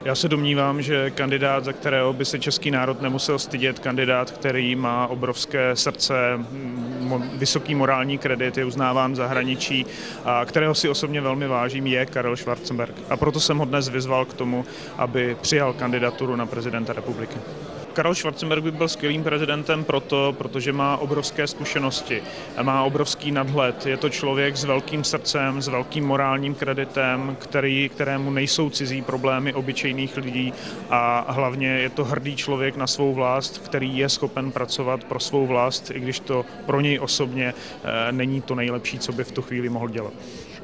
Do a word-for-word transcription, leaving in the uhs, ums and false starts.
Já se domnívám, že kandidát, za kterého by se český národ nemusel stydět, kandidát, který má obrovské srdce, vysoký morální kredit, je uznáván v zahraničí a kterého si osobně velmi vážím, je Karel Schwarzenberg. A proto jsem ho dnes vyzval k tomu, aby přijal kandidaturu na prezidenta republiky. Karel Schwarzenberg by byl skvělým prezidentem proto, protože má obrovské zkušenosti, má obrovský nadhled. Je to člověk s velkým srdcem, s velkým morálním kreditem, který, kterému nejsou cizí problémy obyčejných lidí a hlavně je to hrdý člověk na svou vlast, který je schopen pracovat pro svou vlast, i když to pro něj osobně není to nejlepší, co by v tu chvíli mohl dělat.